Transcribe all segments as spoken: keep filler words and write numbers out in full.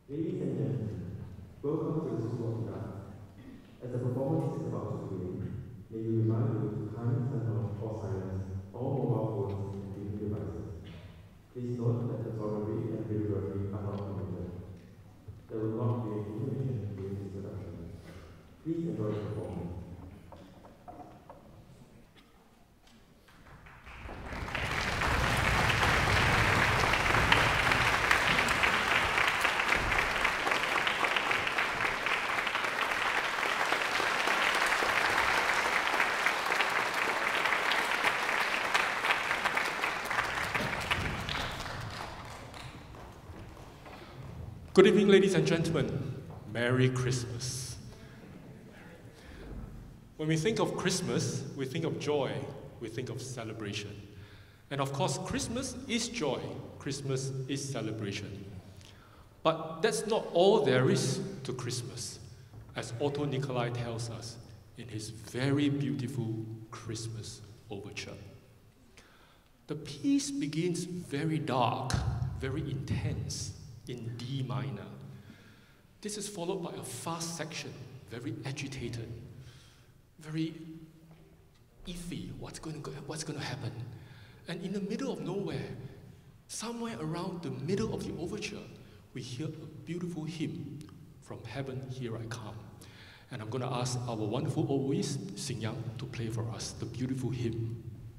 Ladies and gentlemen, welcome to the School of Dance. As the performance is about to begin, may we remind you to kindly turn off or silence all mobile phones and T V devices. Please note that photography and videography are not permitted. There will not be any intermission during this production. Please enjoy the performance. Good evening, ladies and gentlemen. Merry Christmas. When we think of Christmas, we think of joy, we think of celebration. And of course, Christmas is joy, Christmas is celebration. But that's not all there is to Christmas, as Otto Nicolai tells us in his very beautiful Christmas overture. The piece begins very dark, very intense, in D minor. This is followed by a fast section, very agitated, very iffy, what's going to, what's going to happen? And in the middle of nowhere, somewhere around the middle of the overture, we hear a beautiful hymn, From Heaven Here I Come. And I'm going to ask our wonderful oboist, Xing Yang, to play for us the beautiful hymn.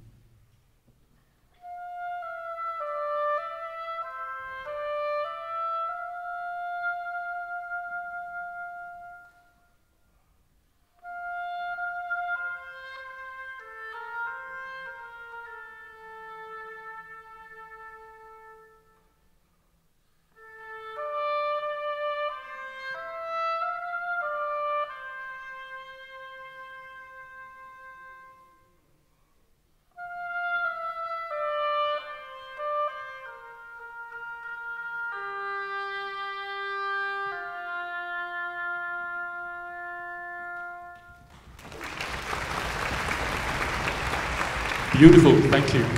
Beautiful, thank you.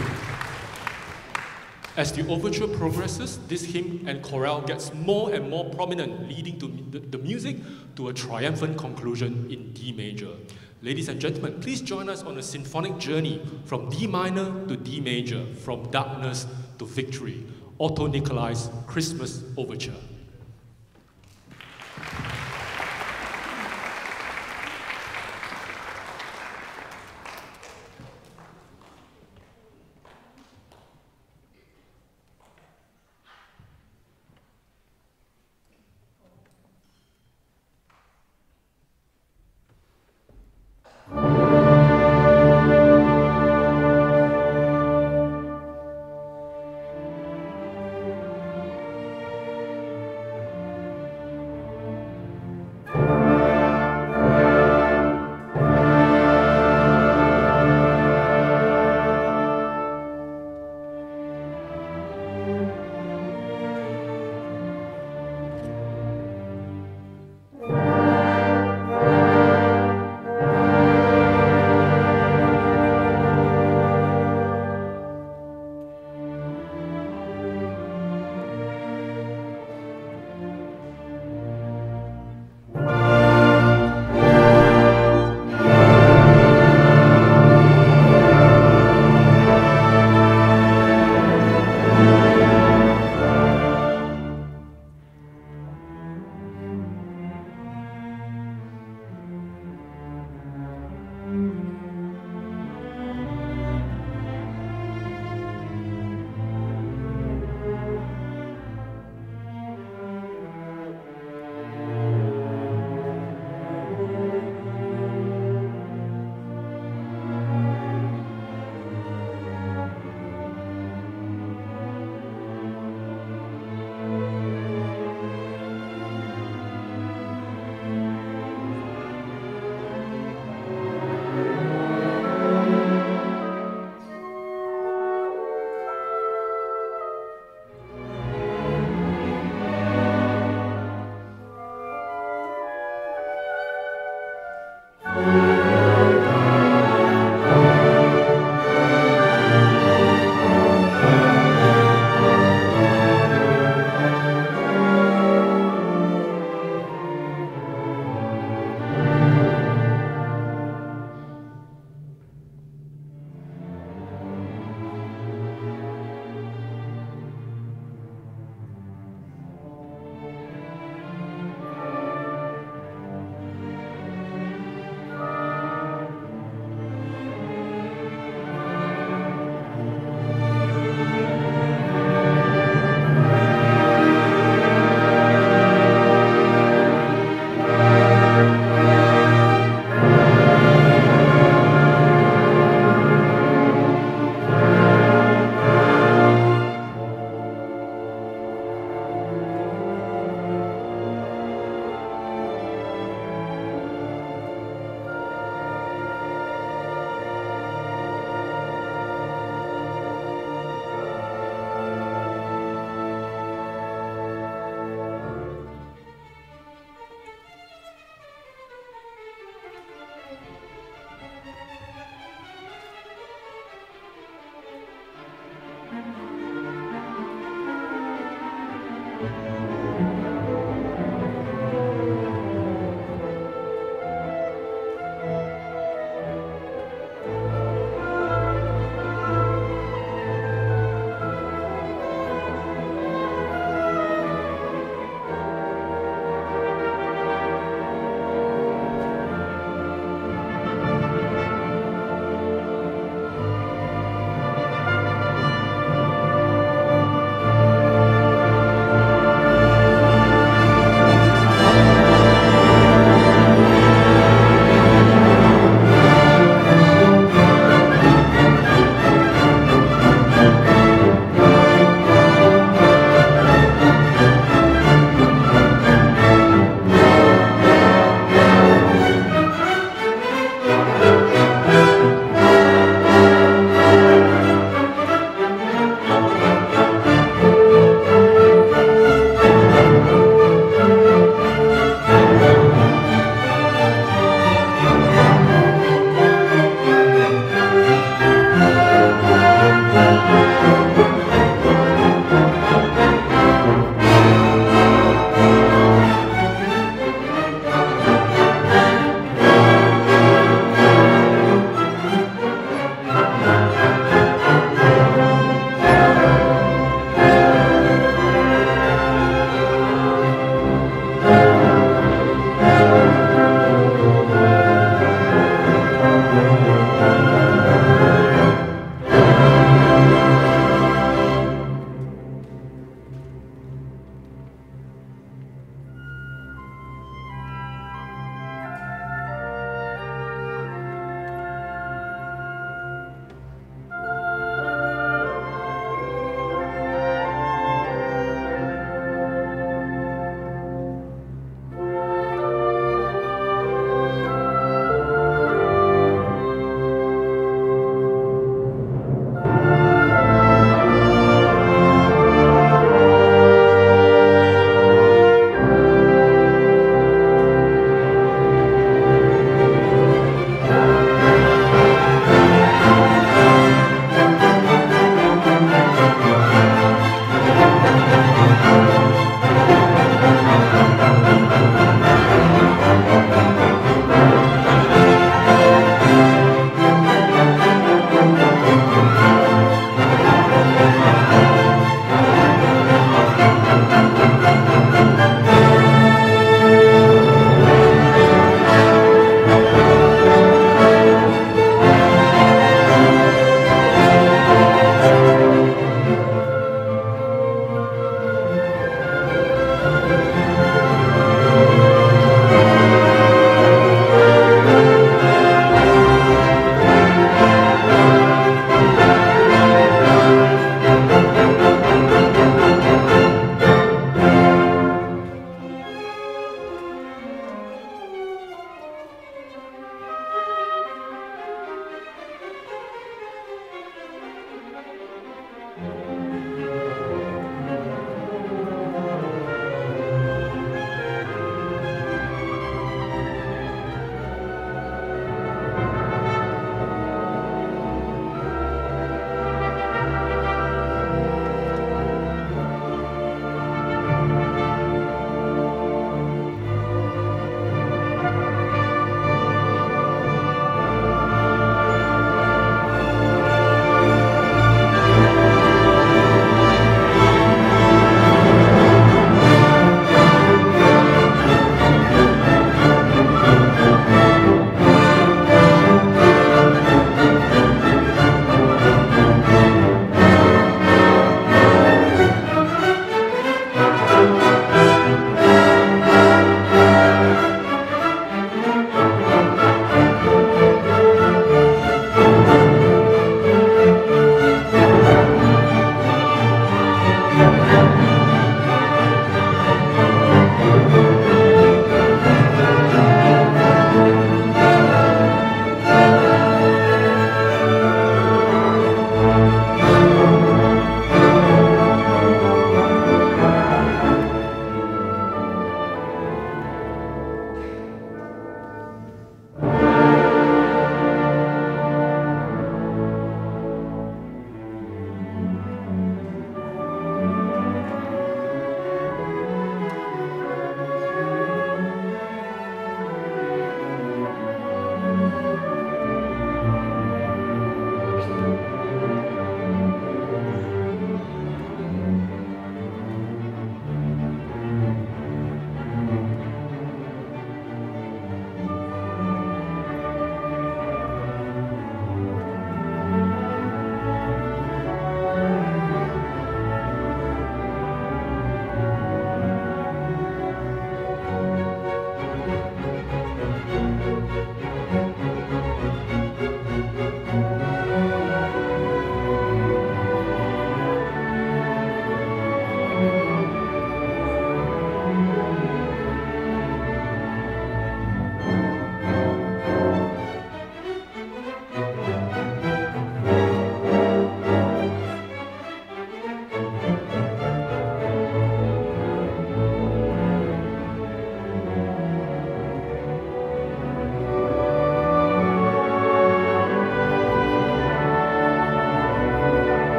As the overture progresses, this hymn and chorale gets more and more prominent, leading to the, the music to a triumphant conclusion in D major. Ladies and gentlemen, please join us on a symphonic journey from D minor to D major, from darkness to victory. Otto Nicolai's Christmas Overture.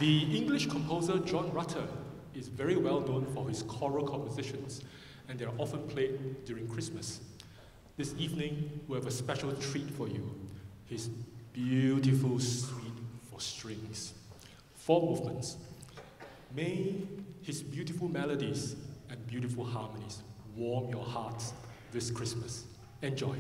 The English composer John Rutter is very well known for his choral compositions, and they are often played during Christmas. This evening, we have a special treat for you, his beautiful suite for strings. Four movements. May his beautiful melodies and beautiful harmonies warm your hearts this Christmas. Enjoy.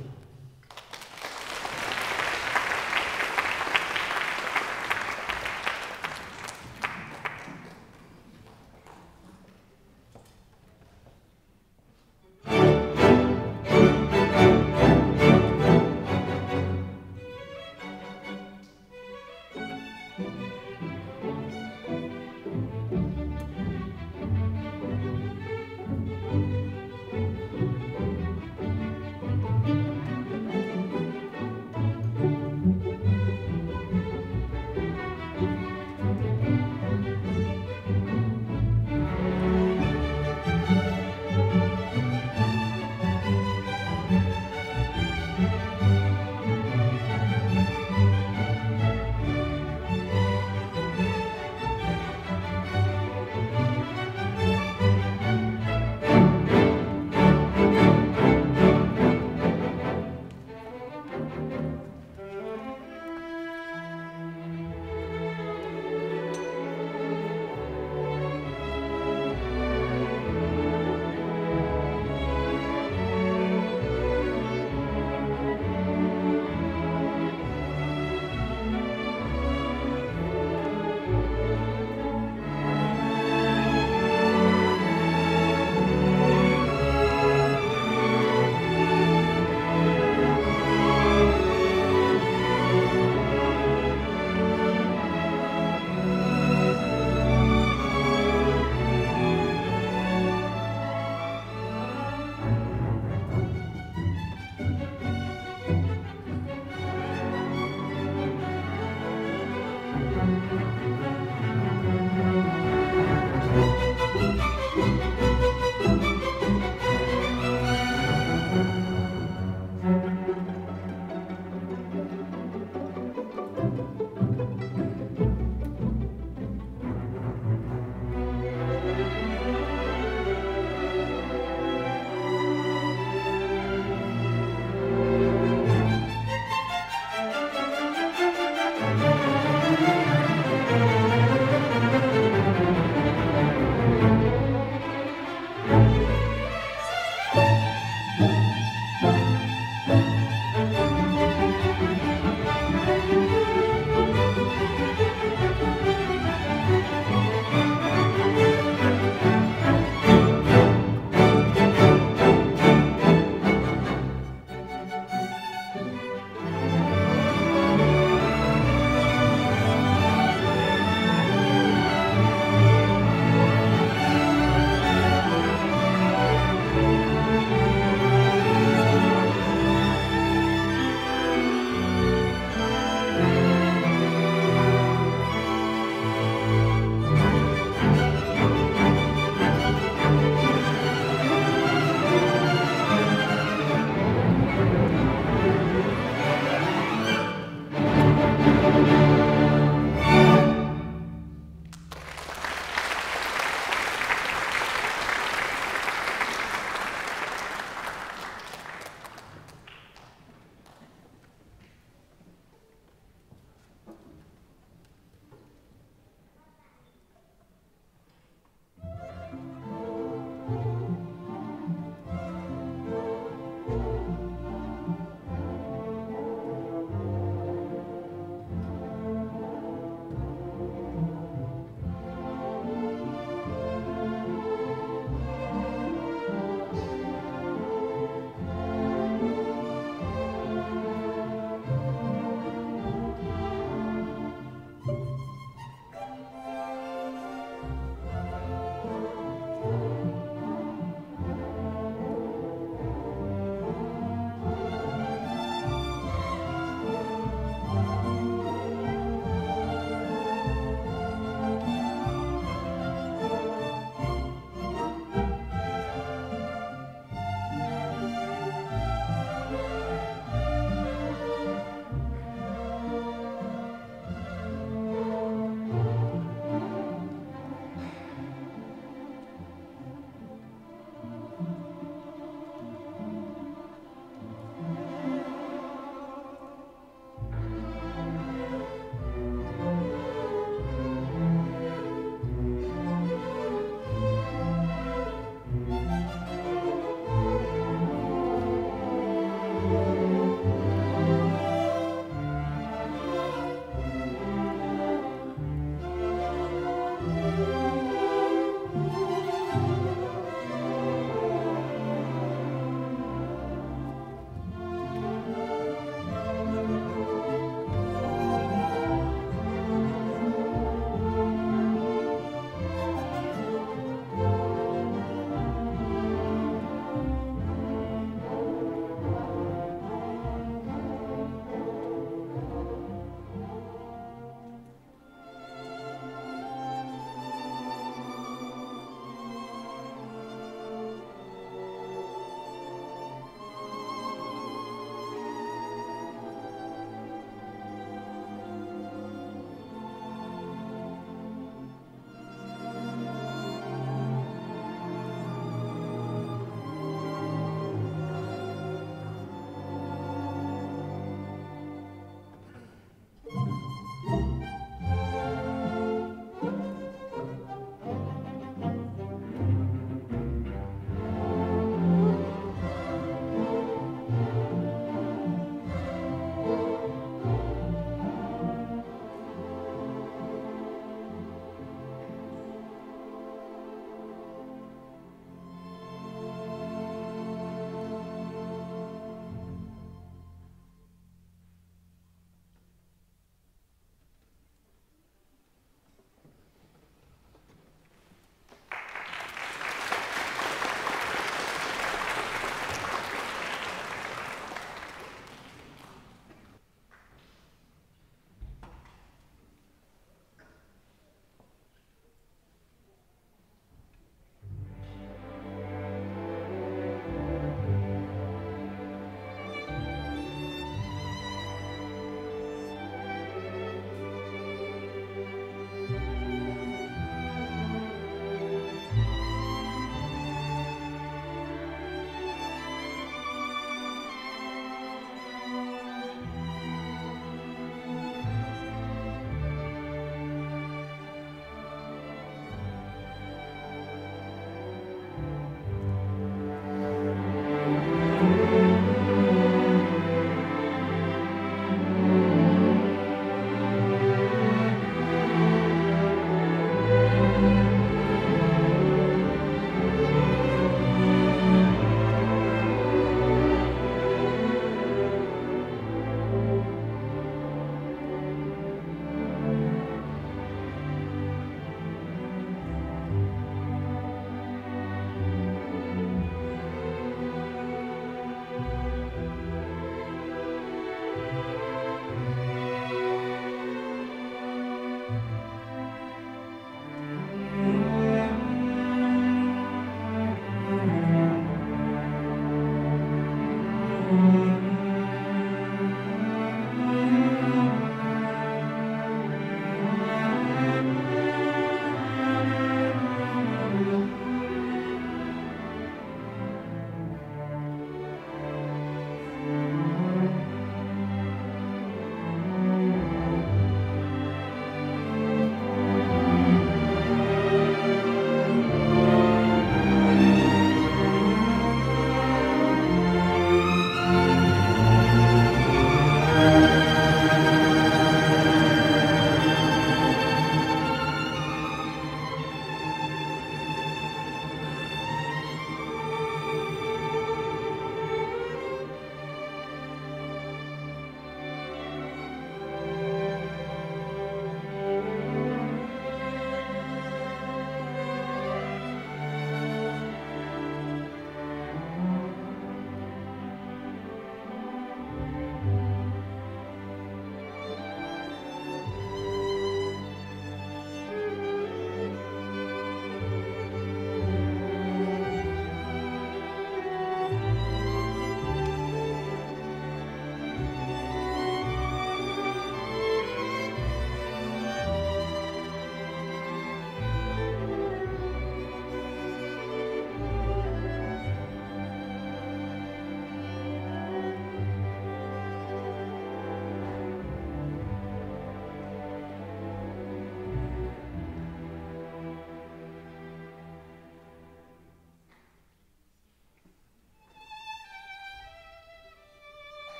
Thank you.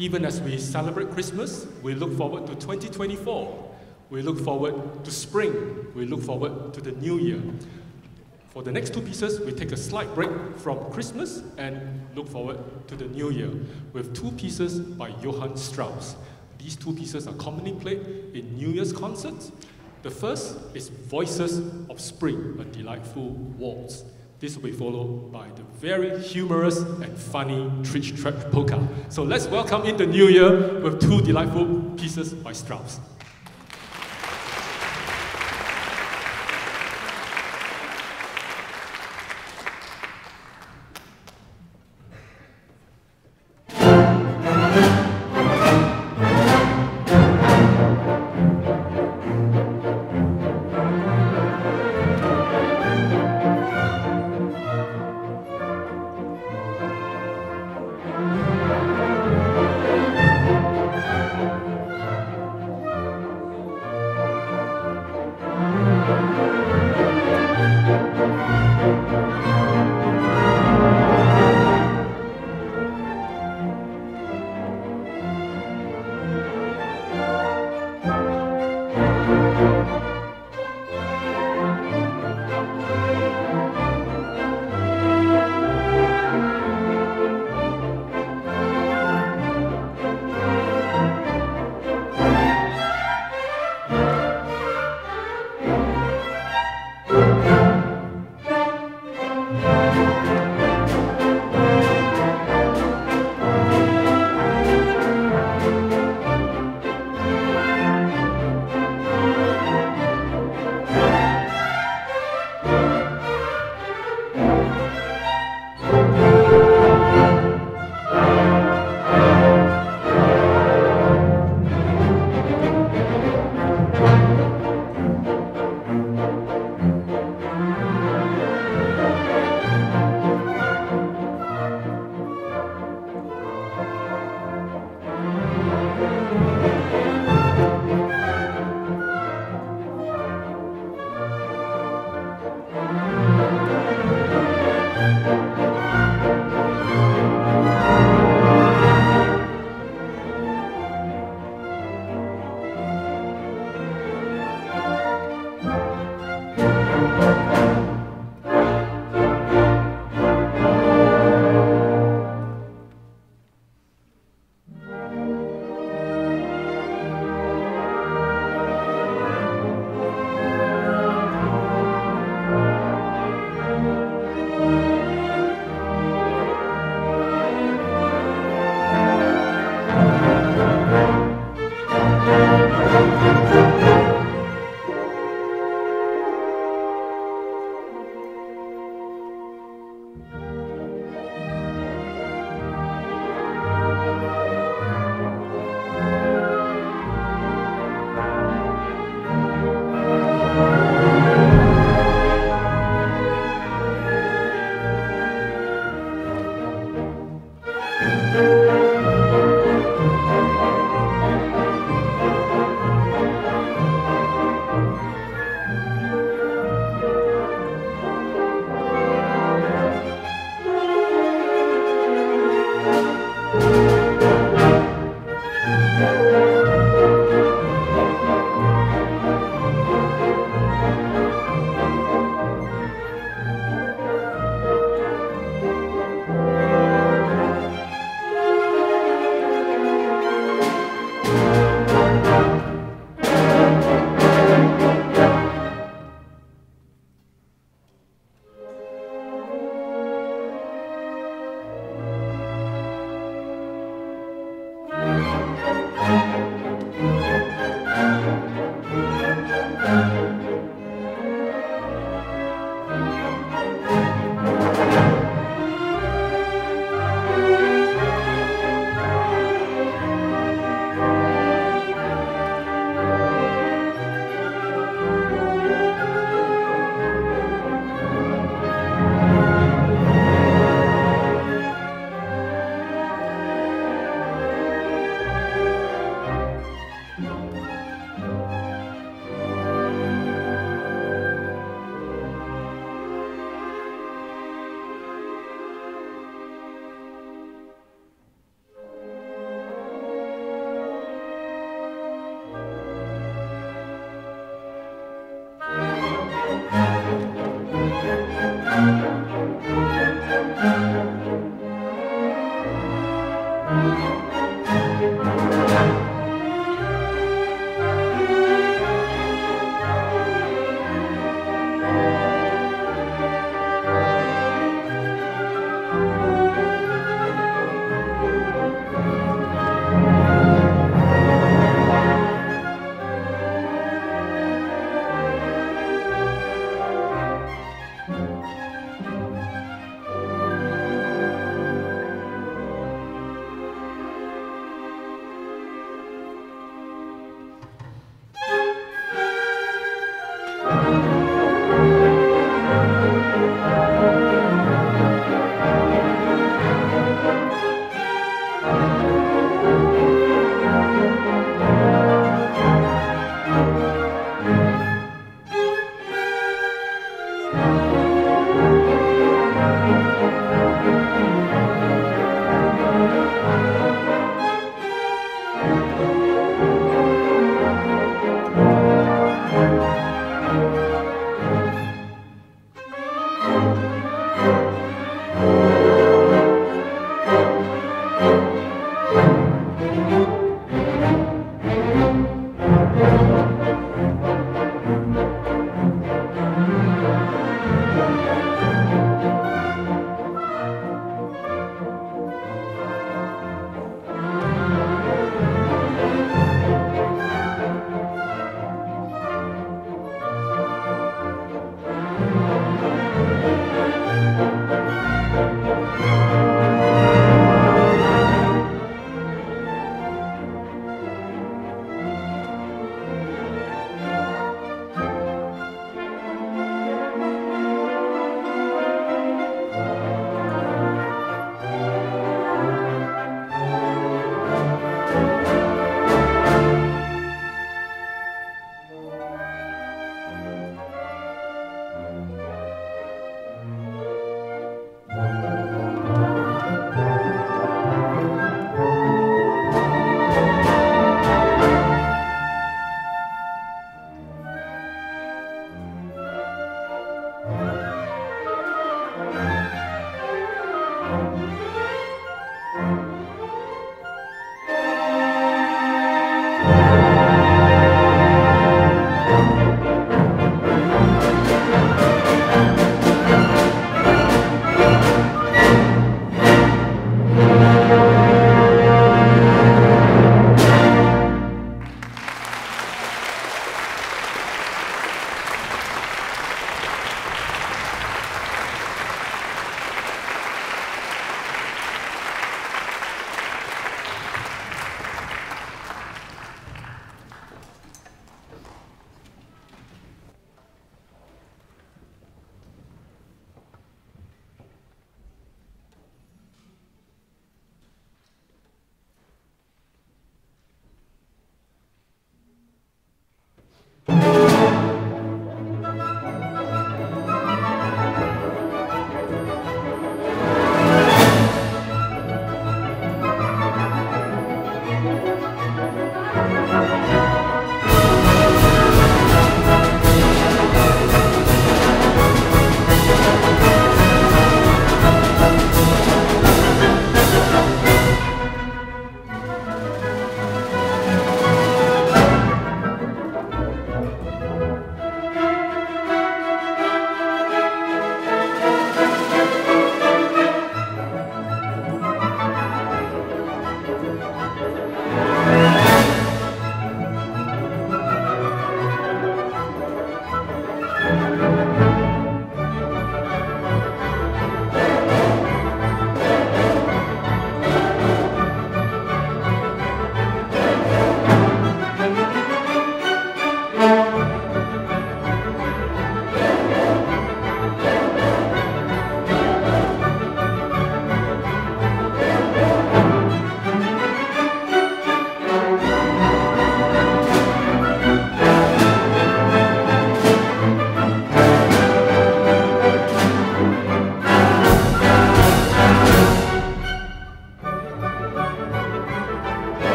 Even as we celebrate Christmas, we look forward to twenty twenty-four. We look forward to spring. We look forward to the new year. For the next two pieces, we take a slight break from Christmas and look forward to the new year with two pieces by Johann Strauss. These two pieces are commonly played in New Year's concerts. The first is Voices of Spring, a delightful waltz. This will be followed by the very humorous and funny Trich Trach Polka. So let's welcome in the new year with two delightful pieces by Strauss.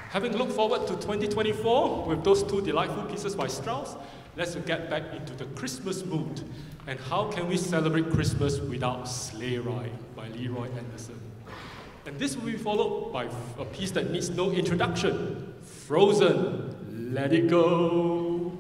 Having looked forward to twenty twenty-four with those two delightful pieces by Strauss, let's get back into the Christmas mood. And how can we celebrate Christmas without Sleigh Ride by Leroy Anderson? And this will be followed by a piece that needs no introduction, Frozen, Let It Go.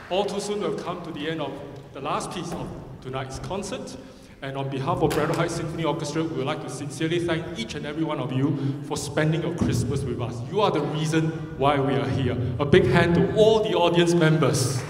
All too soon we've come to the end of the last piece of tonight's concert. And on behalf of Braddell Heights Symphony Orchestra, we would like to sincerely thank each and every one of you for spending your Christmas with us. You are the reason why we are here. A big hand to all the audience members.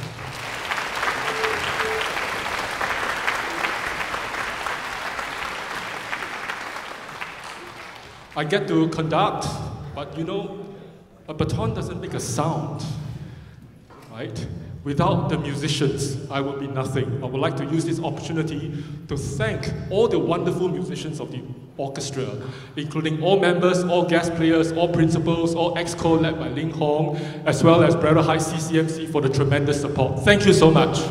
I get to conduct, but you know, a baton doesn't make a sound, right? Without the musicians, I would be nothing. I would like to use this opportunity to thank all the wonderful musicians of the orchestra, including all members, all guest players, all principals, all ex-co led by Ling Hong, as well as Braddell Heights C C M C for the tremendous support. Thank you so much.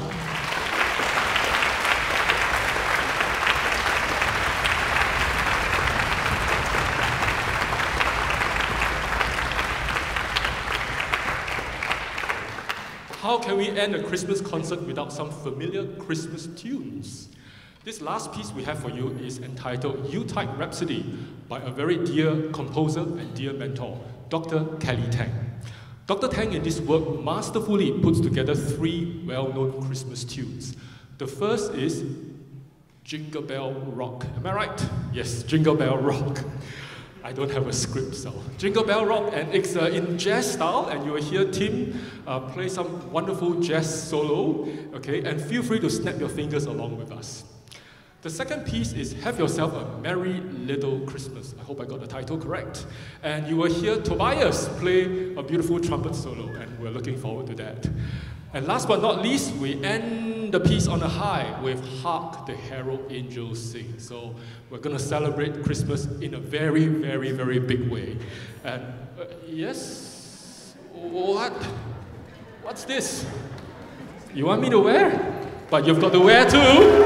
How can we end a Christmas concert without some familiar Christmas tunes? This last piece we have for you is entitled Yuletide Rhapsody by a very dear composer and dear mentor, Doctor Kelly Tang. Doctor Tang in this work masterfully puts together three well-known Christmas tunes. The first is Jingle Bell Rock. Am I right? Yes, Jingle Bell Rock. I don't have a script, so Jingle Bell Rock, and it's uh, in jazz style, and you will hear Tim uh, play some wonderful jazz solo, okay, and feel free to snap your fingers along with us. The second piece is Have Yourself a Merry Little Christmas. I hope I got the title correct. And you will hear Tobias play a beautiful trumpet solo, and we're looking forward to that. And last but not least, we end the piece on a high with Hark the Herald Angels Sing. So we're going to celebrate Christmas in a very, very, very big way. And uh, yes? What? What's this? You want me to wear? But you've got to wear too.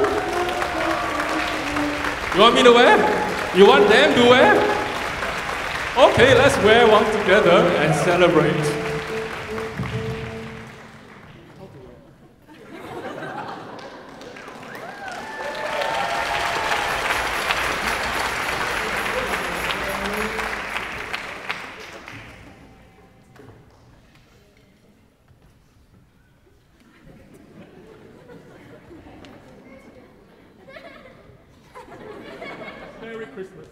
You want me to wear? You want them to wear? Okay, let's wear one together and celebrate. Merry Christmas.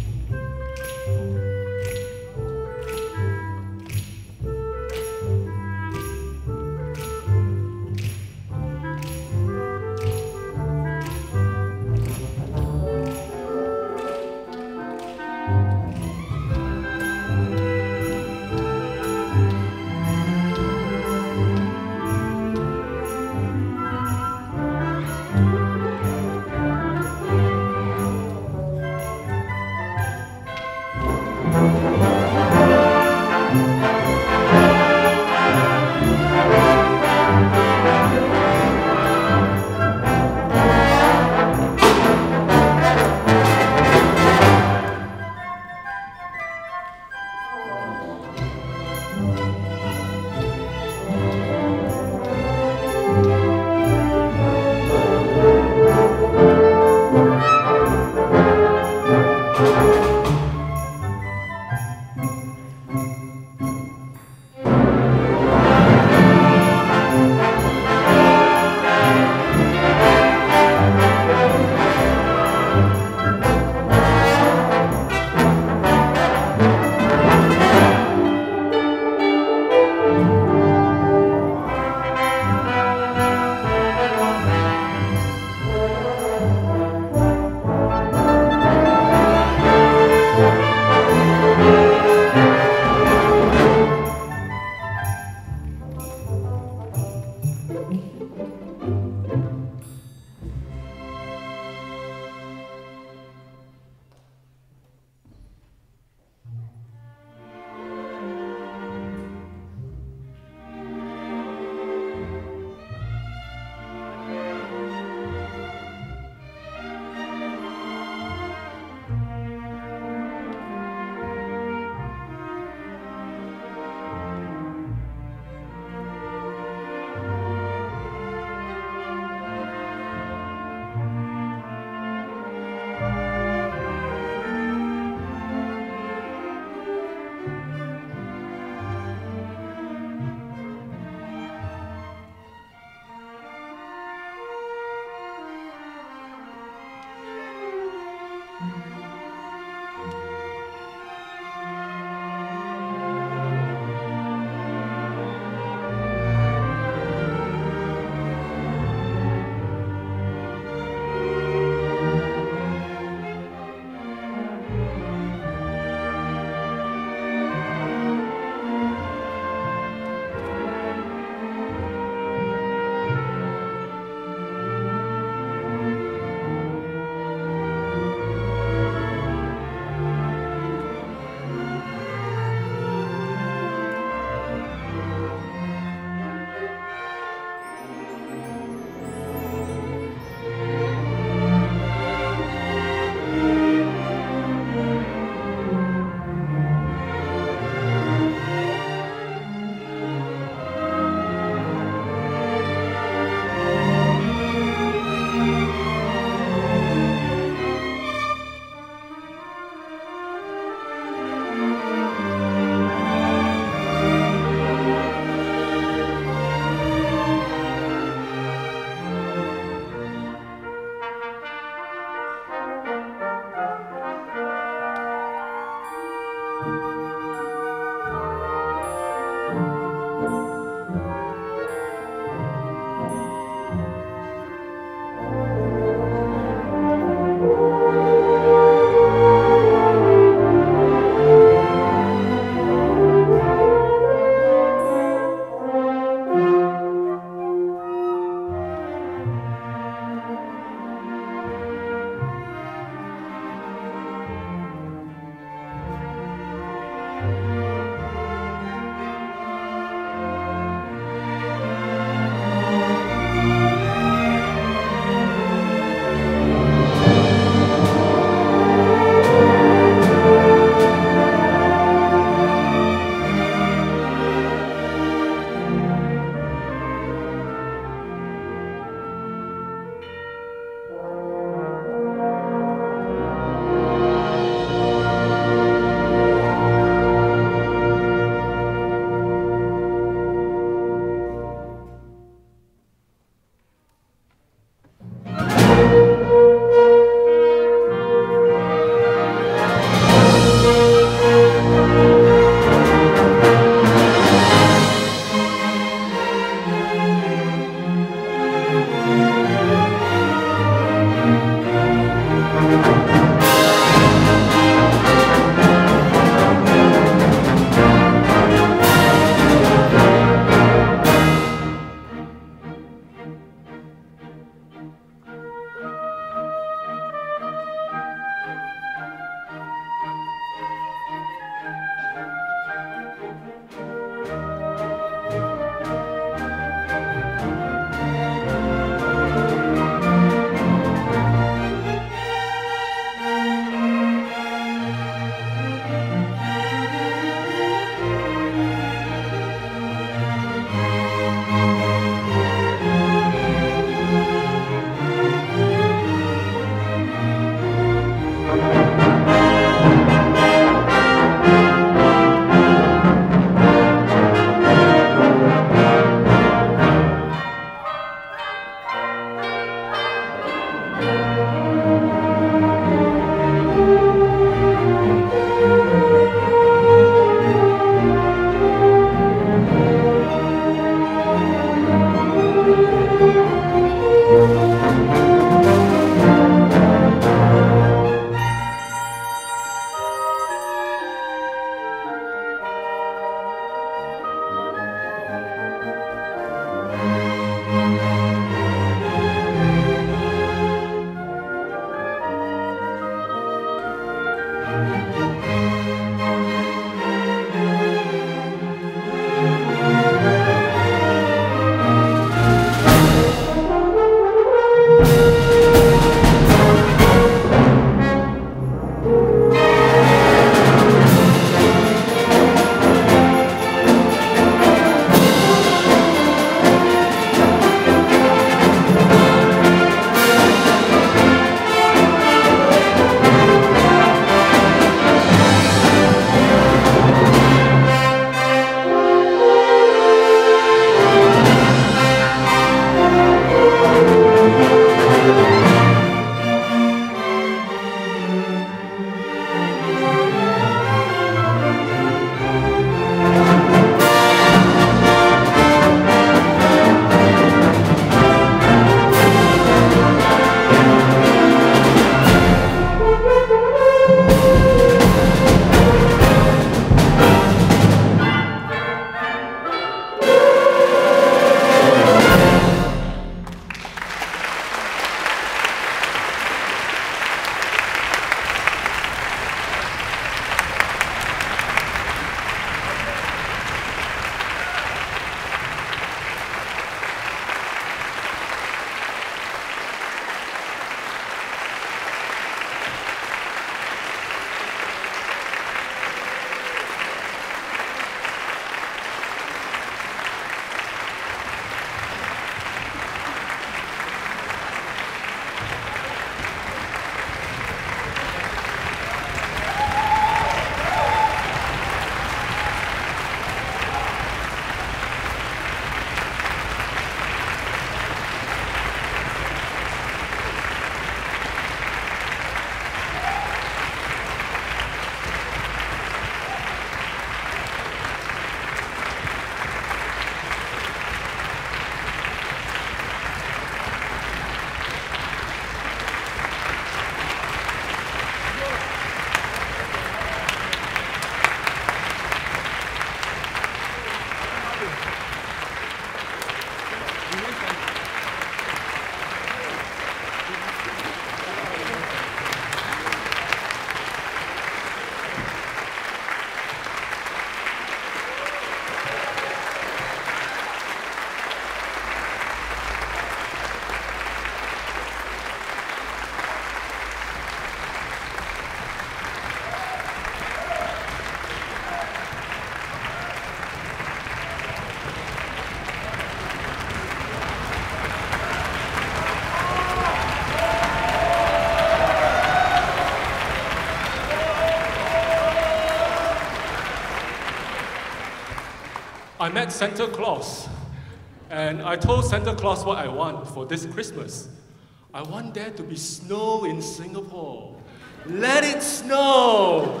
I met Santa Claus. And I told Santa Claus what I want for this Christmas. I want there to be snow in Singapore. Let it snow!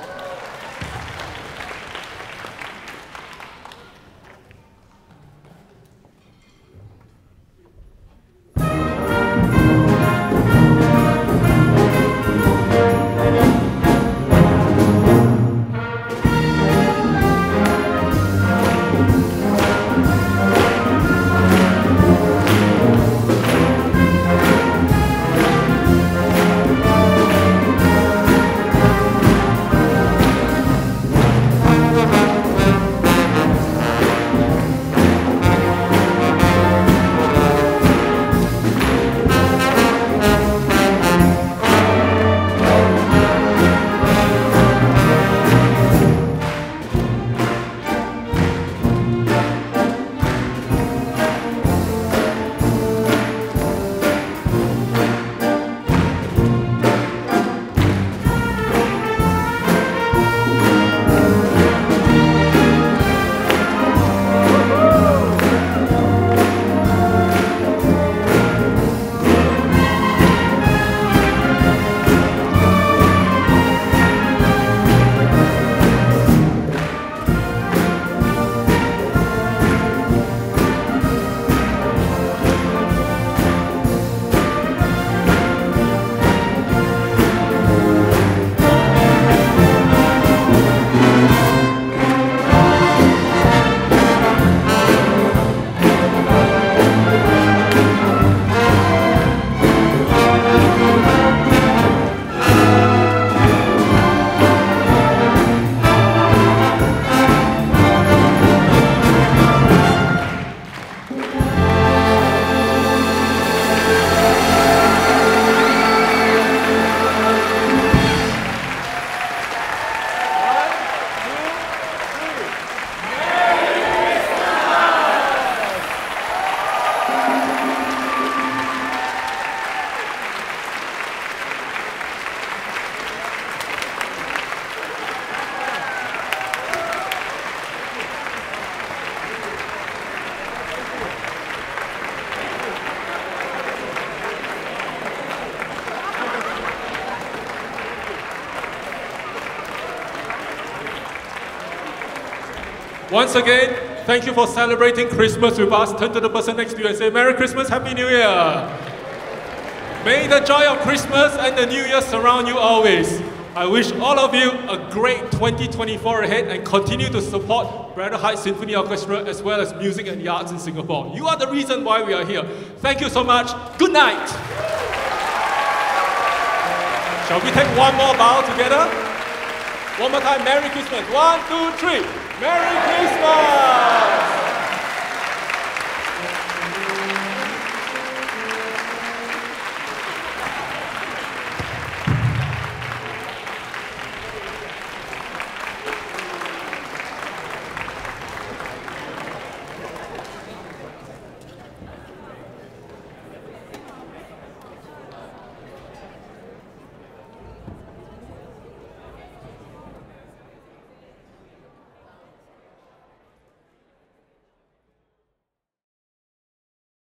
Once again, thank you for celebrating Christmas with us. Turn to the person next to you and say, Merry Christmas, Happy New Year. May the joy of Christmas and the New Year surround you always. I wish all of you a great twenty twenty-four ahead and continue to support Braddell Heights Symphony Orchestra as well as music and the arts in Singapore. You are the reason why we are here. Thank you so much. Good night. Shall we take one more bow together? One more time, Merry Christmas. One, two, three. Merry Christmas!